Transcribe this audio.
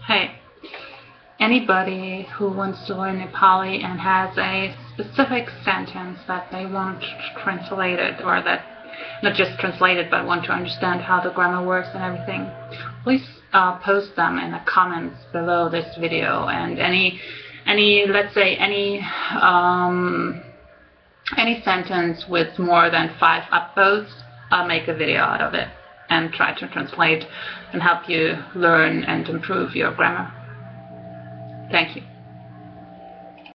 Hey, anybody who wants to learn Nepali and has a specific sentence that they want translated, or that not just translated but want to understand how the grammar works and everything, please post them in the comments below this video. And let's say any sentence with more than 5 upvotes, I'll make a video out of it and try to translate and help you learn and improve your grammar. Thank you.